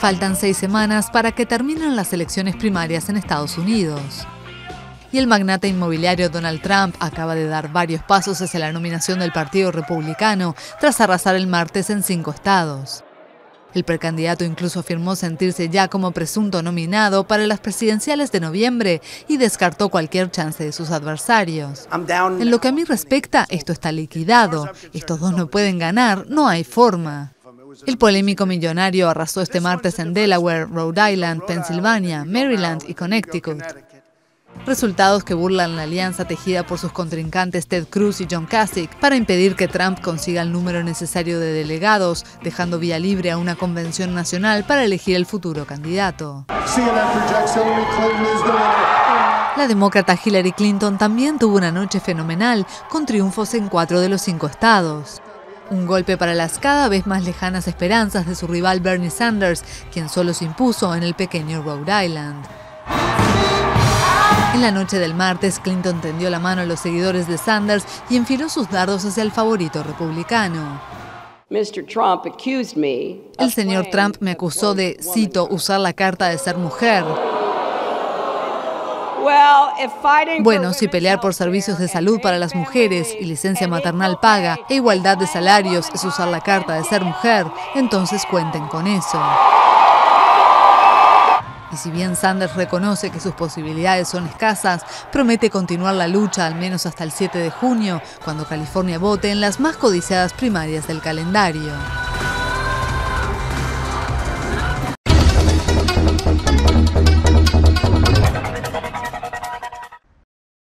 Faltan 6 semanas para que terminen las elecciones primarias en Estados Unidos. Y el magnate inmobiliario Donald Trump acaba de dar varios pasos hacia la nominación del Partido Republicano tras arrasar el martes en 5 estados. El precandidato incluso afirmó sentirse ya como presunto nominado para las presidenciales de noviembre y descartó cualquier chance de sus adversarios. En lo que a mí respecta, esto está liquidado. Estos dos no pueden ganar, no hay forma. El polémico millonario arrasó este martes en Delaware, Rhode Island, Pensilvania, Maryland y Connecticut. Resultados que burlan la alianza tejida por sus contrincantes Ted Cruz y John Kasich para impedir que Trump consiga el número necesario de delegados, dejando vía libre a una convención nacional para elegir el futuro candidato. La demócrata Hillary Clinton también tuvo una noche fenomenal, con triunfos en 4 de los 5 estados. Un golpe para las cada vez más lejanas esperanzas de su rival Bernie Sanders, quien solo se impuso en el pequeño Rhode Island. En la noche del martes, Clinton tendió la mano a los seguidores de Sanders y enfiló sus dardos hacia el favorito republicano. El señor Trump me acusó de, cito, usar la carta de ser mujer. Bueno, si pelear por servicios de salud para las mujeres y licencia maternal paga e igualdad de salarios es usar la carta de ser mujer, entonces cuenten con eso. Y si bien Sanders reconoce que sus posibilidades son escasas, promete continuar la lucha al menos hasta el 7 de junio, cuando California vote en las más codiciadas primarias del calendario.